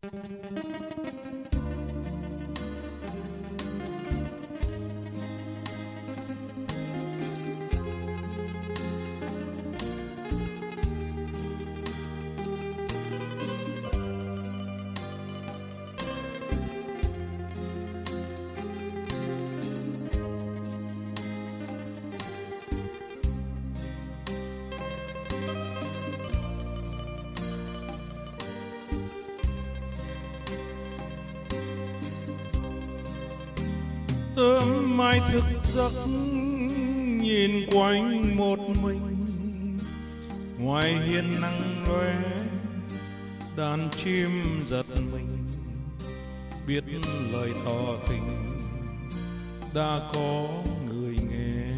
Sớm mai thức giấc nhìn quanh một mình, ngoài hiên nắng lóe đàn chim giật mình, biết lời tỏ tình đã có người nghe.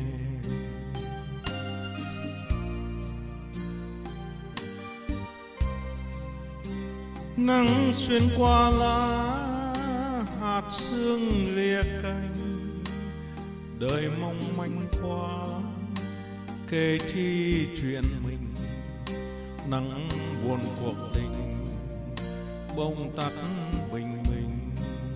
Nắng xuyên qua lá, hạt sương lìa cành, đời mong manh quá kể chi chuyện mình. Nắng buồn cuộc tình bỗng tắt bình minh.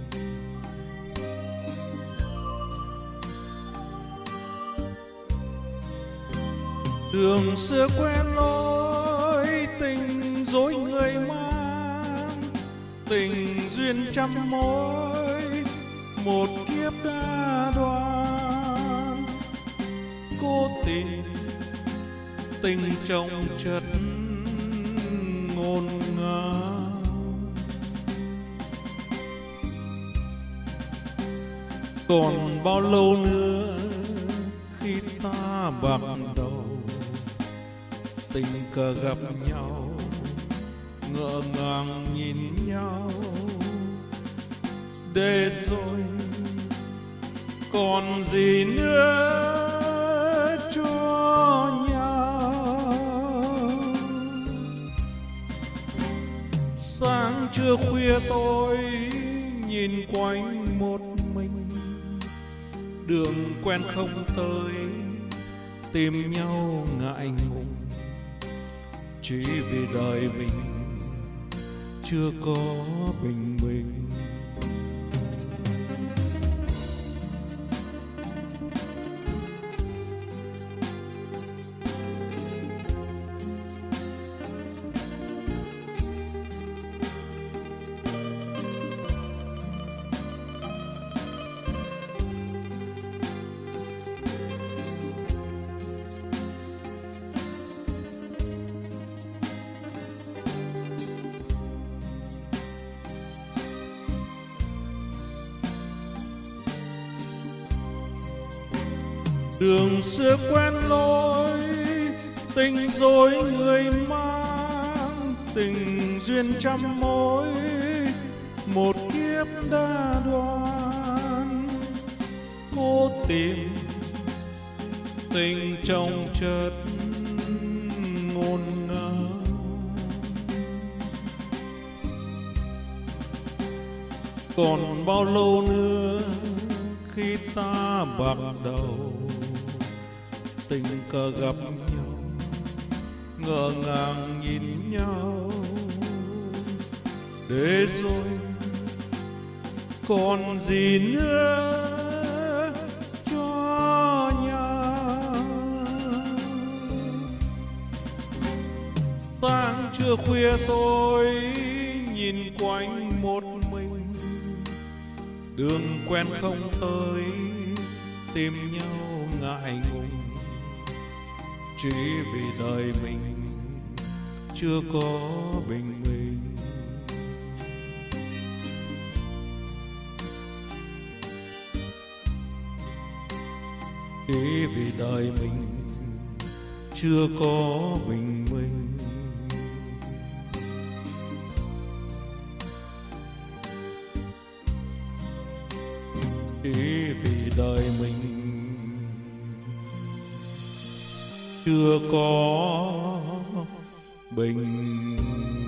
Đường xưa quen lối, tình dối người mang, tình duyên trăm mối, một kiếp đã đoán. Cố tình tình trong chất ngôn ngào, còn bao lâu nữa khi ta bạc đầu, tình cờ gặp nhau ngỡ ngàng nhìn nhau, để rồi còn gì nữa cho nhau. Sáng trưa khuya tôi nhìn quanh một mình, đường quen không tới tìm nhau ngại ngùng, chỉ vì đời mình chưa có bình minh. Đường xưa quen lối, tình dối người mang, tình duyên trăm mối, một kiếp đã đoán. Cố tìm tình trong chất ngôn ngào, còn bao lâu nữa khi ta bạc đầu, tình cờ gặp nhau ngỡ ngàng nhìn nhau, để rồi còn gì nữa cho nhau. Sáng trưa khuya tôi nhìn quanh một mình, đường quen không tới tìm nhau ngại ngùng, chỉ vì đời mình chưa có bình minh. Chỉ vì đời mình chưa có bình minh. Chỉ vì đời mình chưa có bình